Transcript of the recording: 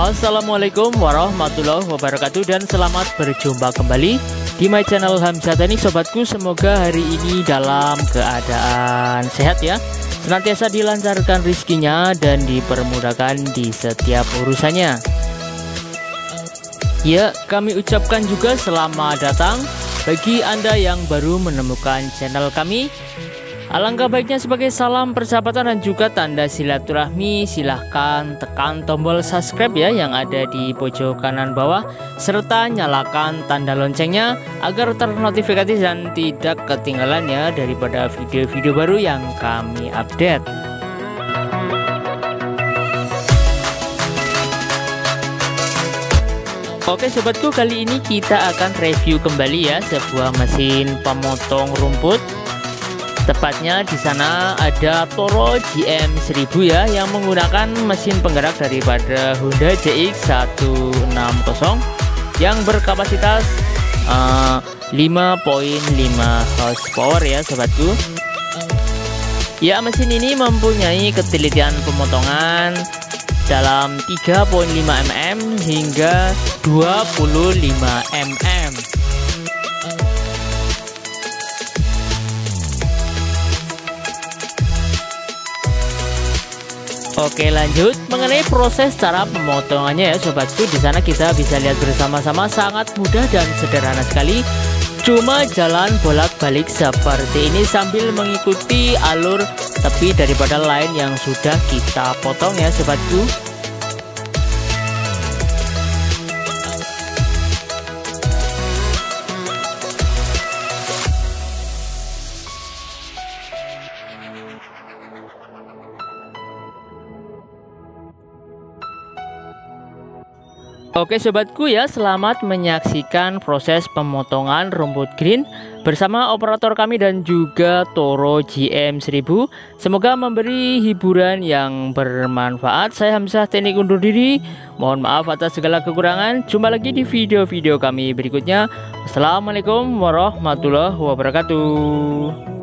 Assalamualaikum warahmatullahi wabarakatuh dan selamat berjumpa kembali di my channel Hamzah Teknik sobatku. Semoga hari ini dalam keadaan sehat ya, senantiasa dilancarkan rezekinya dan dipermudahkan di setiap urusannya. Ya, kami ucapkan juga selamat datang bagi Anda yang baru menemukan channel kami. Alangkah baiknya sebagai salam persahabatan dan juga tanda silaturahmi, silahkan tekan tombol subscribe ya yang ada di pojok kanan bawah, serta nyalakan tanda loncengnya agar ternotifikasi dan tidak ketinggalan ya daripada video-video baru yang kami update. Oke sobatku, kali ini kita akan review kembali ya sebuah mesin pemotong rumput. Tepatnya di sana ada Toro GM1000 ya, yang menggunakan mesin penggerak daripada Honda JX160 yang berkapasitas 5.5 horsepower ya sobatku. Ya, mesin ini mempunyai ketelitian pemotongan dalam 3.5 mm hingga 25 mm. Oke, lanjut mengenai proses cara pemotongannya ya sobatku. Di sana kita bisa lihat bersama-sama, sangat mudah dan sederhana sekali. Cuma jalan bolak-balik seperti ini sambil mengikuti alur tepi daripada line yang sudah kita potong ya sobatku. Oke sobatku ya, selamat menyaksikan proses pemotongan rumput green bersama operator kami dan juga Toro GM1000. Semoga memberi hiburan yang bermanfaat. Saya Hamzah Teknik undur diri. Mohon maaf atas segala kekurangan. Jumpa lagi di video-video kami berikutnya. Assalamualaikum warahmatullahi wabarakatuh.